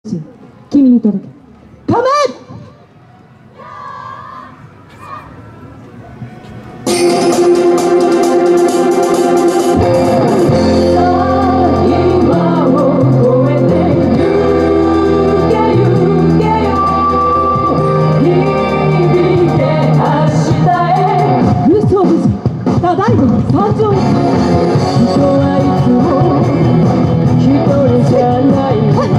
君に届け。構え。ただいま参上。人はいつも一人じゃない。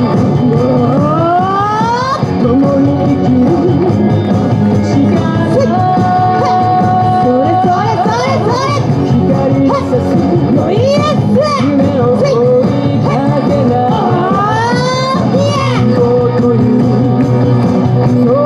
共に生きる力。それそれそれそれ。光に差すのイエス。夢を追いかけないこうというのは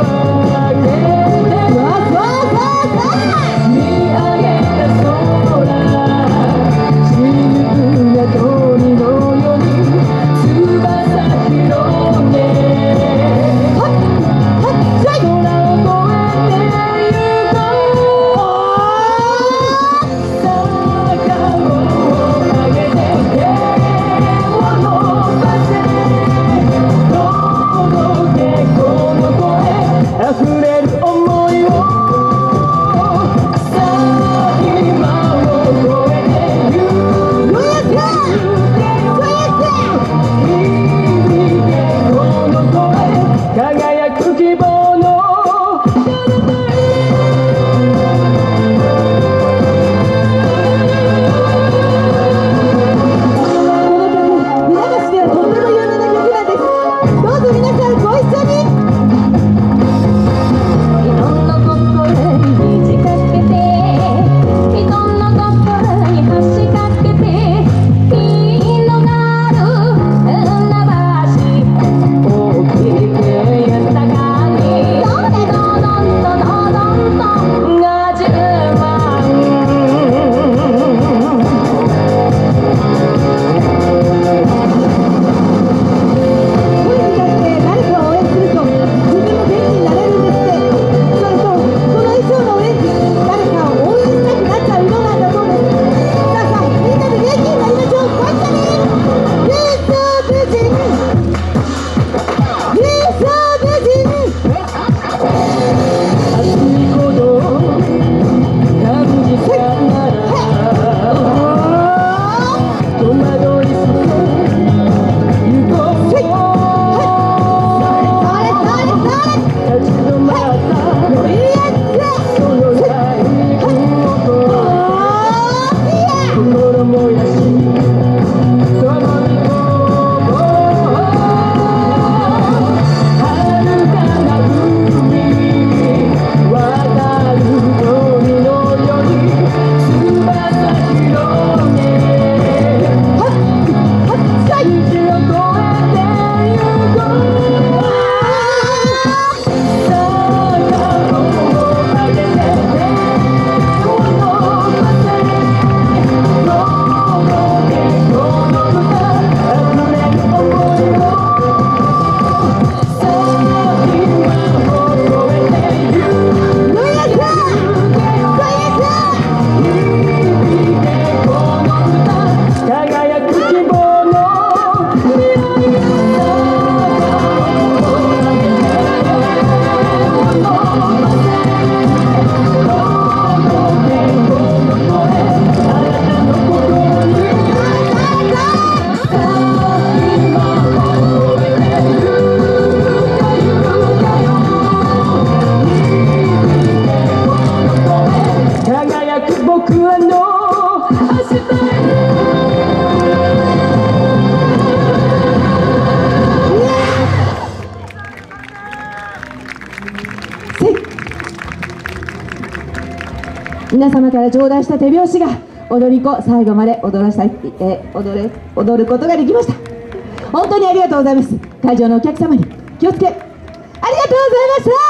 皆様から頂戴した手拍子が踊り子最後まで踊ることができました。本当にありがとうございます。会場のお客様に気をつけありがとうございました。